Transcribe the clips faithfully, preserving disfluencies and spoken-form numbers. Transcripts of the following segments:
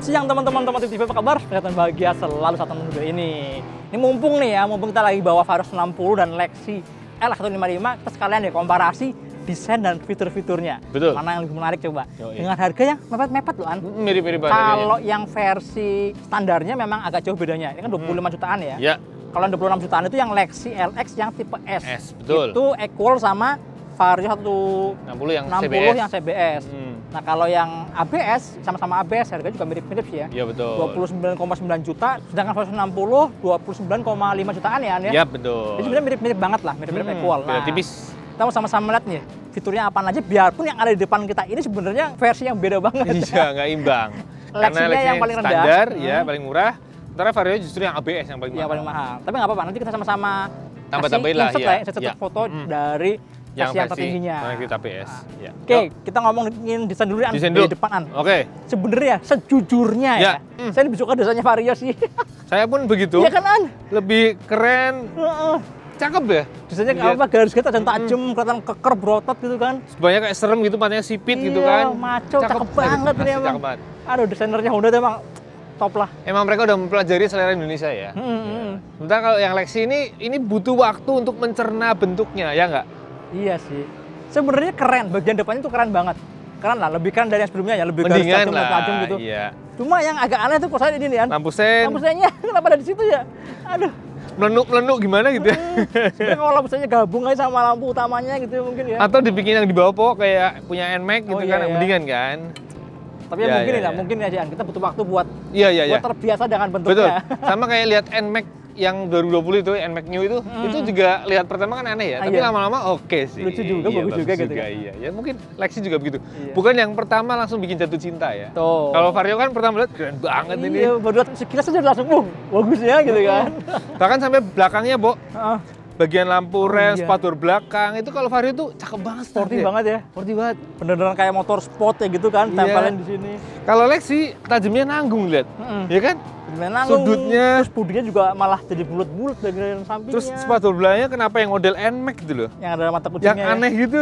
Selamat siang teman-teman Otomotif T V, apa kabar? Kelihatan bahagia selalu saat nonton video ini. Ini mumpung nih ya, mumpung kita lagi bawa Vario enam puluh dan Lexi L seratus lima puluh lima, kita sekalian deh komparasi desain dan fitur-fiturnya. Betul. Mana yang lebih menarik coba? Yoi. Dengan harga yang mepet-mepet loh, An. Mirip-mirip banget. Kalau yang versi standarnya memang agak jauh bedanya. Ini kan dua puluh lima jutaan ya. Ya. Kalau yang dua puluh enam jutaan itu yang Lexi L X yang tipe S. S, betul. Itu equal sama Vario seratus enam puluh yang enam C B puluh S. yang C B S. Hmm. Nah, kalau yang A B S, sama-sama A B S, harganya juga mirip-mirip sih ya. Iya, betul. dua puluh sembilan koma sembilan juta, sedangkan Vario enam puluh dua puluh sembilan koma lima jutaan ya, An ya. Iya, betul. Jadi sebenarnya mirip-mirip banget lah, mirip-mirip Hmm, equal. beda Nah, tipis. kita mau sama-sama lihat nih, fiturnya apa aja, biarpun yang ada di depan kita ini sebenarnya versi yang beda banget. Iya, nggak imbang. Lexinya Karena Lexi yang paling rendah. standar, ya, Hmm. paling murah. Sementara Vario justru yang A B S yang paling Yang mahal. paling mahal. Tapi nggak apa-apa, nanti kita sama-sama Tambah-tambahin lah, insert iya. lah ya, insert Iya. foto Hmm. dari Yang versi yang versi tertingginya. kita A B S. Nah. Ya. Oke, Yuk. kita ngomongin desain dulu ya, An, Desain di dulu. depan, An. Oke. Sebenarnya sejujurnya ya, Ya. Hmm. saya lebih suka desainnya Vario sih. Saya pun begitu. Iya kan, An? Lebih keren, Heeh. cakep ya. Desainnya Lihat. apa, garis kita dan tajam, kelihatan keker berotot gitu kan. Banyak kayak serem gitu, matanya sipit gitu Iya, kan. maco, cakep banget ini Asli emang. cakep banget. Aduh, desainernya Honda tuh emang top lah. Emang mereka udah mempelajari selera Indonesia ya. Hmm, hmm, hmm. Sementara kalau yang Lexi ini, ini butuh waktu untuk mencerna bentuknya, ya nggak? Iya sih. Sebenarnya keren, bagian depannya tuh keren banget. Keren lah, lebih keren dari yang sebelumnya ya, lebih garis Mendingan tajam, lah, lebih tajam gitu. iya. Cuma yang agak aneh tuh kok saya ini nih, An. Lampu sen, Lampu senya kenapa ada di situ ya? Aduh. melenuk-melenuk gimana gitu ya. Sebenarnya kalau lampu senya gabung aja sama lampu utamanya gitu ya mungkin ya. Atau dibikin yang di bawah pok kayak punya N Max gitu Oh, iya, kan, iya. mendingan kan. Tapi ya, Ya, mungkin ya, ya, ya. mungkin ya, Jan. Kita butuh waktu buat Iya, iya, iya. buat terbiasa dengan Betul. bentuknya. Sama kayak lihat N Max yang dua ribu dua puluh itu, N Max New itu, Hmm. itu juga lihat pertama kan aneh ya, Ah, tapi iya. lama-lama oke sih. Lucu juga, Iya, bagus juga gitu kan. Iya, ya mungkin Lexi juga begitu. Iya. Bukan yang pertama langsung bikin jatuh cinta ya. Tuh. Kalau Vario kan pertama lihat keren banget ini. Iya, baru lihat sekilas aja langsung, "Wah, bagus ya," gitu kan. Bahkan sampai belakangnya, Bo, Heeh. bagian lampu Oh, rem, iya. spadur belakang, itu kalau Vario tuh cakep banget. Sporty ya. banget ya. Sporty banget. Bener-bener kayak motor sport ya gitu kan, Iya. tempelin di sini. Kalau Lexi, tajamnya nanggung lihat. Mm-mm. Ya kan? Memang Sudutnya. terus bodinya juga malah jadi bulat-bulat dari sampingnya. Terus spadur belakangnya kenapa yang model N Max gitu loh? yang ada mata Yang kucingnya. ya. aneh gitu.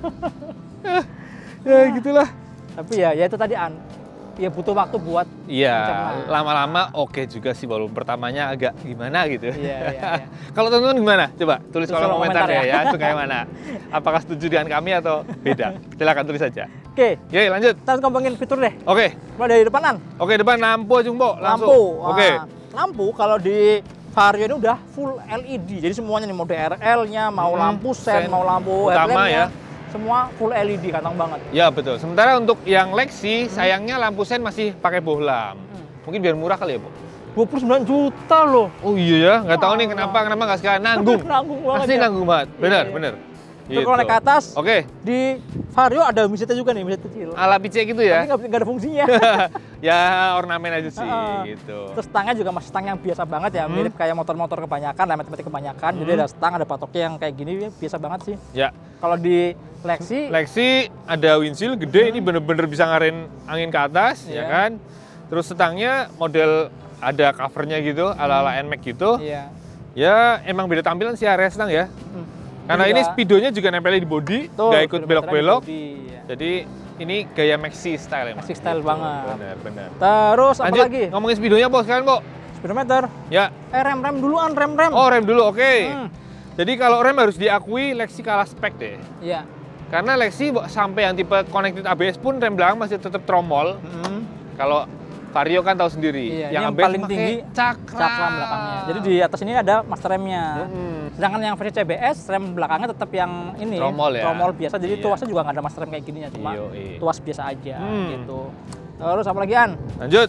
ya gitulah. Tapi ya, ya itu tadi, An. Ya butuh waktu buat Iya, mencerna. lama-lama oke juga sih, walaupun pertamanya agak gimana gitu. Iya, iya, iya. Kalau teman-teman gimana? Coba tulis Tulis kolom kolom komentar komentar ya, ya. ya, suka yang mana? Apakah setuju dengan kami atau beda? Silakan tulis saja. Oke, Oke, lanjut. kita ngomongin fitur deh. Oke, Mulai dari depan, An. oke depan lampu aja, Mbok. Langsung. Lampu. Oke. Nah, lampu kalau di Vario ini udah full L E D. Jadi semuanya nih, mode R L-nya, mau Hmm, lampu sen, sen mau lampu utama headlamp-nya, ya. semua full L E D, kantong banget. Ya betul. Sementara untuk yang Lexi, sayangnya lampu sen masih pakai bohlam. Hmm. Mungkin biar murah kali ya, Bu? dua puluh sembilan juta loh. Oh iya ya, nggak tahu nih Wah. kenapa kenapa nggak sekalian nanggung. Nanggung banget Pasti ya. nanggung banget. Benar, Iya, iya. benar. Terus kalau naik ke atas, Oke, di Vario ada mesinnya juga nih, mesin kecil. ala P C gitu Tapi ya. nggak nggak ada fungsinya. Ya ornamen aja sih Heeh. gitu. Terus stangnya juga masih stang yang biasa banget ya, Hmm. mirip kayak motor-motor kebanyakan, remet-remet kebanyakan. Jadi Hmm. ada stang, ada patoknya yang kayak gini, ya, biasa banget sih. Ya, Kalau di Lexi, Lexi ada windshield gede, ini bener-bener bisa ngarin angin ke atas, Iya. ya kan. Terus stangnya model ada covernya gitu, ala-ala N Max gitu. iya. Ya emang beda tampilan sih area stang ya. Hmm. Karena Juga- ini speedonya juga nempelnya di body, Tuh, nggak ikut speedometernya belok-belok. di body, ya. Jadi ini gaya Maxi style emang. Maxi style banget. Bener, bener. Terus apa Lanjut, lagi? ngomongin speedonya, Bos, sekarang, Bo. Speedometer. Ya. Eh, rem-rem duluan, rem-rem. Oh, rem dulu, oke. Hmm. Jadi kalau rem harus diakui Lexi kalah spek deh. Iya. Karena Lexi Bo, sampai yang tipe connected A B S pun rem belakang masih tetap tromol. Hmm. Kalau Vario kan tahu sendiri, Iya, ini yang, yang A B S paling pakai tinggi cakram. cakram belakangnya. Jadi di atas ini ada master remnya. Mm-mm. Sedangkan yang versi C B S, rem belakangnya tetap yang ini, Tromol ya? tromol biasa. Jadi Iya. tuasnya juga nggak ada master rem kayak gini ya, cuma Yoi. tuas biasa aja Hmm. gitu. Terus apa lagi, An? Lanjut.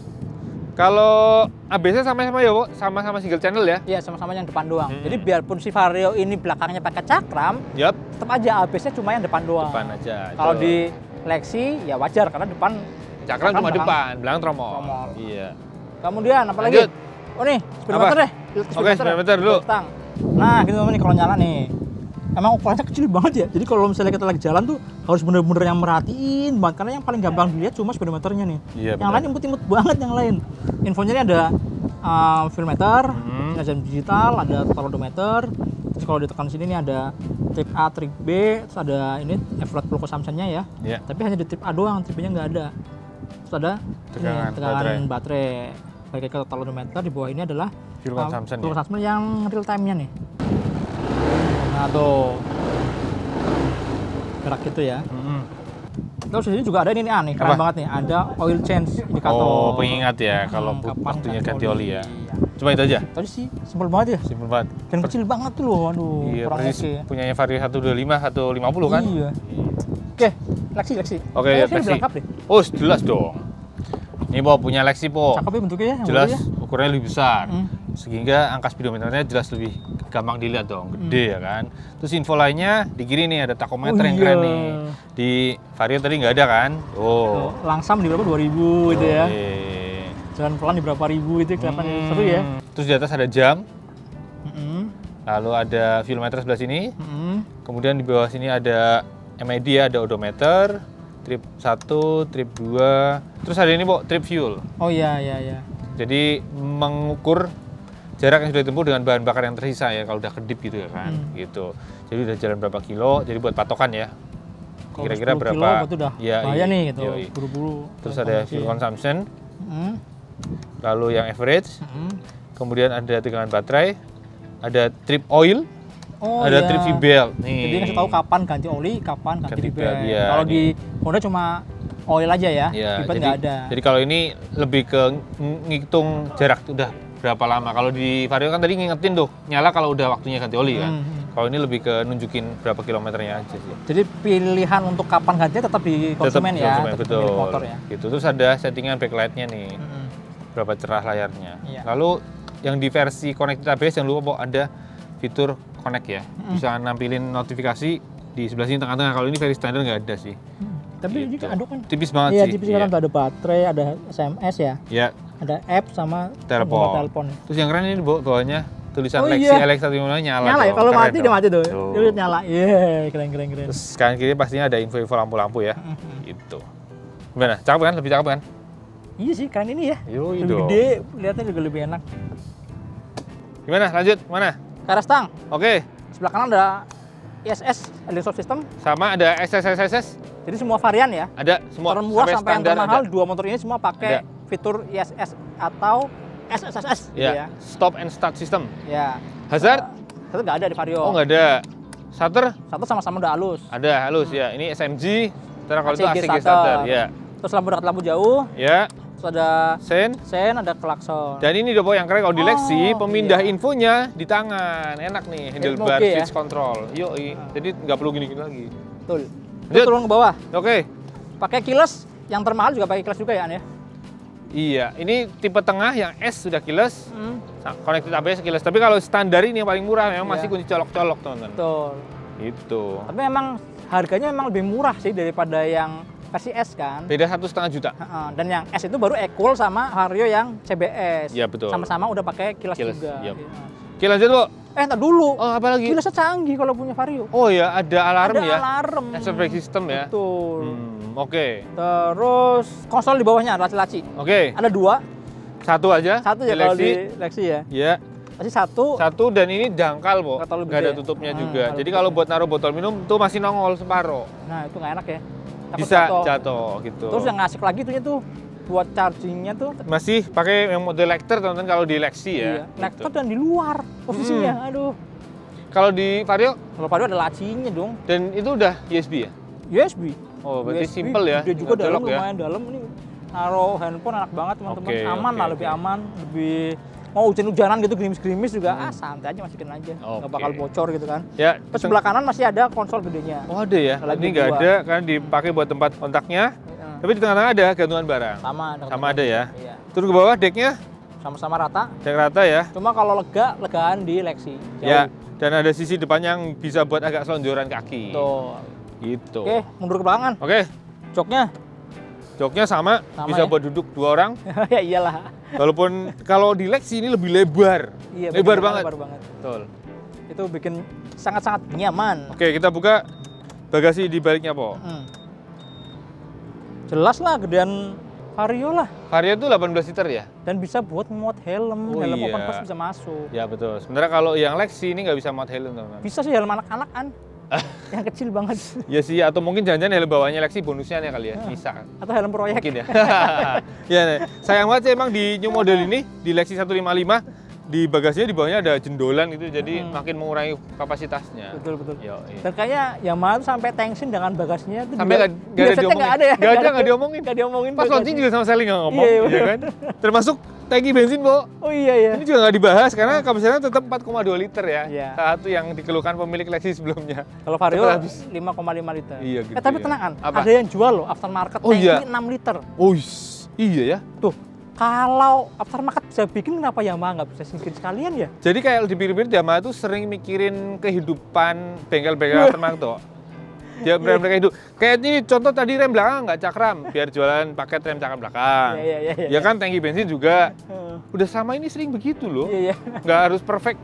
Kalau A B S-nya sama-sama ya, Bo? Sama-sama single channel ya? Iya, sama-sama yang depan doang. Hmm. Jadi biarpun si Vario ini belakangnya pakai cakram, Yup, tetap aja A B S-nya cuma yang depan doang. depan aja. Kalau Tuh. di Lexi ya wajar karena depan cakram cuma belakang depan, belakang tromol. tromol. Iya. Kemudian apa lagi? Lanjut. Oh nih, speedometer Apa? deh. Lihat ke Oke, speedometer dulu. Stang. Nah, gitu teman nih kalau nyala nih. Emang ukurannya kecil banget ya. Jadi kalau misalnya kita lagi jalan tuh harus bener-bener yang merhatiin banget karena yang paling gampang dilihat cuma speedometernya nih. Iya, yang benar. lain imut-imut banget yang lain. Infonya ini ada um, film meter, Hmm. jam digital, ada total odometer. Terus kalau ditekan sini nih ada trip A, trip B, terus ada ini F-flat full consumption-nya ya. Iya. Tapi hanya di trip A doang, trip B-nya nggak ada. Terus ada Tegangan ini, tegangan baterai. baterai. Bagai ke total odometer, di bawah ini adalah Fuel uh, consumption fuel ya? consumption yang real time-nya nih. Nah tuh, gerak gitu ya. Mm-mm. Terus di sini juga ada ini nih, aneh, keren Apa? banget nih. Ada oil change indikator. Oh, pengingat ya kalau Hmm, kapan waktunya ganti oli ya. Iya. Cuma itu aja. Tadi sih simpel banget ya. Simpel banget. Dan kecil banget tuh loh, aduh, Iya, kurang persis oke. ya. punyanya Vario seratus dua puluh lima, seratus lima puluh kan? Iya. Oke, Lexi, Lexi. Oke, Kayaknya ya, sih lebih Lexi. lengkap deh. Oh, jelas dong. Ini Po punya Lexi Po. Cakep ya bentuknya ya. yang Jelas baru ya. ukurannya lebih besar. Hmm. Sehingga angka speedometernya jelas lebih gampang dilihat dong, Hmm. gede ya kan. Terus info lainnya di kiri nih ada tachometer Oh, yang iya. keren nih. Di Vario tadi nggak ada kan? Tuh, Oh. langsam di berapa? dua ribu gitu ya. Oke. Jalan pelan di berapa ribu itu kelihatan Hmm. seru ya. Terus di atas ada jam, Mm-mm. lalu ada fuel meter sebelah sini. Mm-mm. Kemudian di bawah sini ada M I D, ada odometer, trip satu, trip dua. Terus ada ini, Po, trip fuel. Oh iya, iya, iya. Jadi mengukur jarak yang sudah ditempuh dengan bahan bakar yang tersisa ya kalau udah kedip gitu ya kan. Hmm. Gitu. Jadi udah jalan berapa kilo, jadi buat patokan ya. Kalau Kira-kira sepuluh berapa? kilo berarti udah Ya, bahaya iya, nih gitu. yoi. Buru-buru. Terus ada fuel consumption, Mm-mm. lalu yang average, Mm-mm. kemudian ada tegangan baterai, ada trip oil, Oh, ada iya. trip V-belt. Nih. Jadi ngasih tahu kapan ganti oli, kapan ganti, Ganti belt. belt, iya, Kalau nih. di Honda cuma oil aja ya, Ya, V-belt jadi, nggak ada. jadi kalau ini lebih ke ng- ngitung jarak udah berapa lama. Kalau di Vario kan tadi ngingetin tuh, nyala kalau udah waktunya ganti oli kan. Hmm. Kalau ini lebih ke nunjukin berapa kilometernya aja sih. Jadi pilihan untuk kapan gantinya tetap di konsumen Tetap ya, konsumen, tetap betul. pemilik motor ya. Gitu. Terus ada settingan backlightnya nih, Mm-mm. berapa cerah layarnya. Iya. Lalu yang di versi Connected A B S jangan lupa Pok, ada fitur Connect ya, bisa nampilin notifikasi di sebelah sini tengah-tengah. Kalau ini versi standar nggak ada sih. Hmm. Tapi ini Gitu. kan ada kan? Tipis banget Iya, sih. tipis kan ada baterai, ada S M S ya, Ya, ada app sama telepon. nomor telepon. Terus yang keren ini Bo, bawahnya tulisan Oh, Lexi iya. L X seratus lima puluh nyala. Nyala ya, dong. kalau Keren mati dia dong. mati tuh. Tuh. Dia lihat nyala. Iya, keren keren keren. Terus kanan kiri pastinya ada info-info lampu-lampu ya. Mhm. Gitu. Gimana? Cakep kan? Lebih cakep kan? Iya sih, keren ini ya. Yoi Lebih dong. gede, lihatnya juga lebih enak. Gimana? Lanjut? Mana? Ke arah stang, Oke. sebelah kanan ada I S S, Electric Stop System. Sama ada S S S S S. Jadi semua varian ya. Ada semua. Termurah sampai, yang standar termahal, ada. dua motor ini semua pakai fitur I S S atau S S S S gitu Ya. ya. Stop and start system. Ya. Hazard? Satu nggak ada di Vario. Oh, nggak ada. Starter? Satu sama-sama udah halus. Ada halus ya. Ini S M G. Terus kalau itu A C G A C G starter. starter. Ya. Terus lampu dekat, lampu jauh. Ya. Terus ada Sen. sen, ada klakson. Dan ini Dopo yang keren kalau di Oh, Lexi, pemindah iya. infonya di tangan. Enak nih, handlebar, Oke ya? switch control. Yoi. Jadi nggak perlu gini-gini lagi. Betul. Lanjut. Terus turun ke bawah. Oke. Pakai keyless, yang termahal juga pakai keyless juga ya, An ya. Iya, ini tipe tengah yang S sudah keyless, Hmm, connected A B S keyless. Tapi kalau standar ini yang paling murah memang masih Iya. kunci colok-colok, teman-teman. betul. Gitu. Tapi memang harganya memang lebih murah sih daripada yang versi S kan. Beda satu setengah juta. Heeh, dan yang S itu baru equal sama Vario yang C B S. Iya, betul. Sama-sama udah pakai keyless, Keyless, juga. yap. Iya. Oke, lanjut, Bu. Eh, entar dulu. Oh, apa lagi? Keylessnya canggih kalau punya Vario. Oh ya, ada alarm ada ya. alarm. Exhaust brake system ya. Betul. Hmm, oke. Terus konsol di bawahnya laci-laci. Oke, Ada dua, satu aja. satu ya di kalau Lexi. di Lexi ya. Iya. Masih satu. Satu dan ini dangkal, Bu. Nggak terlalu Nggak ada gede. tutupnya Hmm, juga. nggak Jadi ada kalau tutupnya. buat naruh botol minum tuh masih nongol separuh. Nah, itu nggak enak ya. Takut Bisa jatuh. jatuh gitu. Terus yang asik lagi tuh tuh buat chargingnya tuh masih pakai yang model Lecter, teman-teman, kalau di Lexi ya. iya, gitu. Lecter dan di luar posisinya. Aduh. Kalau di Vario Kalau Vario ada lacinya dong. dan itu udah U S B ya? U S B. Oh, berarti U S B simple ya. Dia juga nggak dalam colok ya. lumayan dalam ini. Naruh handphone enak banget teman-teman. Oke, aman oke, lah, oke. lebih aman, lebih mau hujan-hujanan gitu gerimis-gerimis juga ah santai aja masukin aja. Nggak Oke. bakal bocor gitu kan. Ya, Terus sebelah kanan masih ada konsol gedenya. Oh, ada ya. Lagi Ini nggak dua. ada karena dipakai buat tempat kontaknya. Heeh. Tapi di tengah-tengah ada gantungan barang. Sama ada Sama ada ya. Iya. Terus ke bawah decknya Sama-sama rata. deck rata ya. Cuma kalau lega, legaan di Lexi. Jauh. Ya. Dan ada sisi depan yang bisa buat agak selonjoran kaki. Tuh. Gitu. Oke, mundur ke belakang. Oke. Joknya. Joknya sama, Sama bisa ya? buat duduk dua orang. Ya iyalah. Walaupun kalau di Lexi ini lebih lebar. Iya, lebar bener, banget. Lebar banget. Betul. Itu bikin sangat-sangat nyaman. Oke, kita buka bagasi di baliknya, Po. Hmm. Jelas lah gedean Vario lah. Vario itu delapan belas liter ya? Dan bisa buat muat helm, Oh, helm iya. open face bisa masuk. Ya betul. Sebenarnya kalau yang Lexi ini nggak bisa muat helm, teman-teman. Bisa sih helm anak-anak kan. yang kecil banget. Ya sih, atau mungkin jangan-jangan helm bawahnya Lexi bonusnya nih kali ya, bisa. Atau helm proyek. Mungkin ya. Ya, nih. Sayang banget sih emang di new model ini, di Lexi seratus lima puluh lima, di bagasinya di bawahnya ada jendolan gitu, jadi hmm. makin mengurangi kapasitasnya. Betul, betul. Yo, iya. Dan kayaknya Yamaha tuh sampai tensin dengan bagasinya. Itu sampai nggak ada diomongin. Nggak ada ya? Nggak ada, nggak diomongin. Nggak diomongin. Pas launching juga sama sekali nggak ngomong, iya, iya kan? Termasuk tangki bensin, Bo. Oh iya, iya. Ini juga nggak dibahas karena kapasitasnya tetap empat koma dua liter ya. Iya. Satu yang dikeluhkan pemilik Lexi sebelumnya. Kalau Vario lima koma lima liter. Iya gitu. Eh, tapi ya. tenang kan, Apa? ada yang jual loh aftermarket oh, tangki iya. enam liter. Oh iya ya. Tuh, kalau aftermarket bisa bikin, kenapa Yamaha nggak bisa singkirin sekalian ya? Jadi kayak dipikir-pikir Yamaha tuh sering mikirin kehidupan bengkel-bengkel aftermarket tuh. Ya rem mereka hidup. Kayak ini contoh tadi rem belakang nggak cakram, biar jualan paket rem cakram belakang. Iya, iya, iya, Ya kan tangki bensin juga. Uh. Udah sama ini sering begitu loh. Iya, iya. Nggak harus perfect.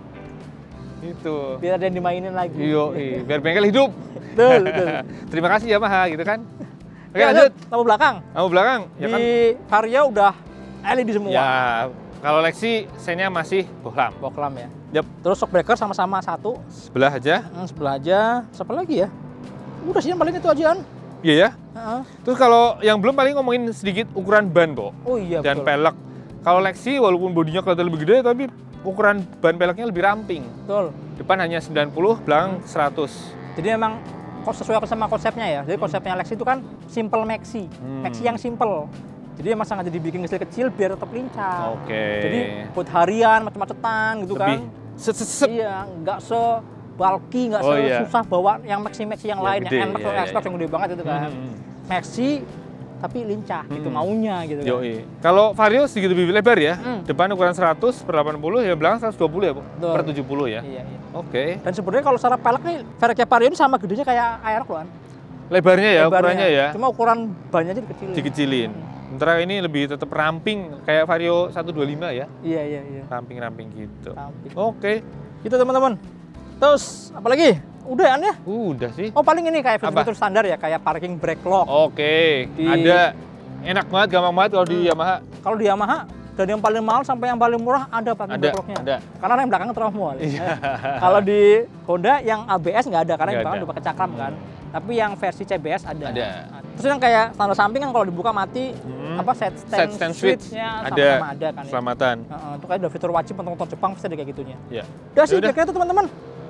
Itu. Biar ada yang dimainin lagi. Iyo, iya. Biar bengkel hidup. Betul, betul. Terima kasih Yamaha gitu kan. Oke Ya, lanjut. lampu belakang. Lampu belakang. Ya Di kan. Vario udah L E D semua. Ya, kalau Lexi sennya masih bohlam. Boklam ya. Yap. Terus shock breaker sama-sama satu. Sebelah aja. Hmm, sebelah aja. Siapa lagi ya? Udah sih yang paling itu aja. Iya ya. Uh-huh. Terus kalau yang belum paling ngomongin sedikit ukuran ban, Bo. Oh iya, Dan betul. pelek. Kalau Lexi walaupun bodinya kelihatan lebih gede tapi ukuran ban peleknya lebih ramping. Betul. Depan hanya sembilan puluh, belakang seratus. Jadi memang kok sesuai sama konsepnya ya. Jadi konsepnya Lexi itu kan simple maxi. Hmm. Maxi yang simple. Jadi emang sengaja dibikin kecil-kecil biar tetap lincah. Oke. Jadi buat harian, macet-macetan gitu Lebih kan. set set set. Iya, nggak se bulky, nggak Oh, iya. susah bawa yang maxi-maxi yang Yang lain, gede, yang N-Max atau iya, S-Max iya. yang gede banget itu kan. Hmm. Maxi tapi lincah gitu Hmm. maunya gitu kan. Yoi. Kalau Vario sedikit lebih lebar ya. Hmm. Depan ukuran seratus per delapan puluh, ya belakang seratus dua puluh ya, Bu? Betul. Per tujuh puluh ya. Iya, iya. Oke. Dan sebenarnya kalau secara pelek nih, velgnya Vario ini sama gedenya kayak Aerox loh kan. Lebarnya ya, Lebarnya. ukurannya ya. Cuma ukuran bannya aja dikecilin. Dikecilin. Sementara ini lebih tetap ramping kayak Vario seratus dua puluh lima ya. Iya, iya, iya. Ramping-ramping gitu. Ramping. Oke. Gitu teman-teman. Terus apalagi? Udah ya? Udah sih. Oh paling ini kayak Apa? fitur-fitur standar ya, kayak parking brake lock. Oke. Di- Ada enak banget, gampang banget kalau di Hmm. Yamaha. Kalau di Yamaha dari yang paling mahal sampai yang paling murah ada parking Ada, brake locknya. ada. Karena rem belakang terlalu mahal. Iya. Kalau di Honda yang A B S nggak ada karena yang Nggak belakang ada. udah pakai cakram kan. Tapi yang versi C B S ada. Ada. Nah, terus yang kayak standar samping kan kalau dibuka mati Hmm. apa set stand, Set stand switch. switch-nya Ada. sama-sama ada kan. Ya. Selamatan. Heeh, itu kayak udah fitur wajib untuk motor Jepang pasti ada kayak gitunya. Ya. Udah sih Yaudah. kira-kira itu teman-teman.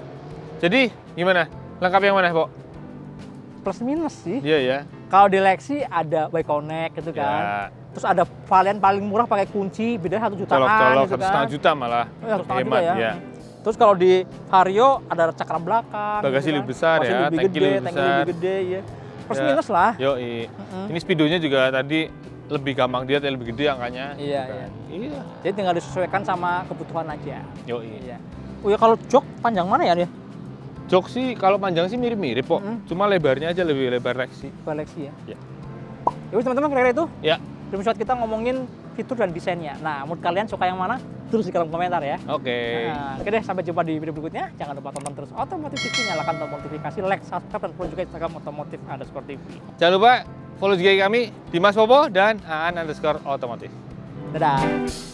Jadi gimana? Lengkap yang mana, Pok? Plus minus sih. Iya ya. Kalau di Lexi ada Y Connect gitu kan. Ya. Terus ada varian paling murah pakai kunci, bedanya satu jutaan Colok-colok gitu satu kan. setengah juta malah. Oh, ya, satu setengah Hemat juta ya. ya. Terus kalau di Vario ada cakram belakang. Bagasi gitu lebih besar Bagasi ya, lebih tangki gede, lebih tangki besar. lebih gede ya. Plus Ya. minus lah. Yoi. Mm-mm. Ini speedonya juga tadi lebih gampang dia, lebih gede angkanya. Iya, Gitu kan. Iya. Jadi tinggal disesuaikan sama kebutuhan aja. Yoi. Iya. Oh ya kalau jok panjang mana ya dia? Jok sih kalau panjang sih mirip-mirip kok. Mm-mm. Cuma lebarnya aja lebih lebar Lexi. Bukan Lexi ya. Ya. Ya udah, teman-teman kira-kira itu. Ya. Film shot kita ngomongin fitur dan desainnya. Nah, menurut kalian suka yang mana? Tulis di kolom komentar ya. Oke. Nah, oke deh, sampai jumpa di video berikutnya. Jangan lupa tonton terus Otomotif T V, nyalakan tombol notifikasi, like, subscribe, dan follow juga Instagram Otomotif underscore T V. Jangan lupa follow juga kami Dimas Popo dan Aan underscore Otomotif. Dadah!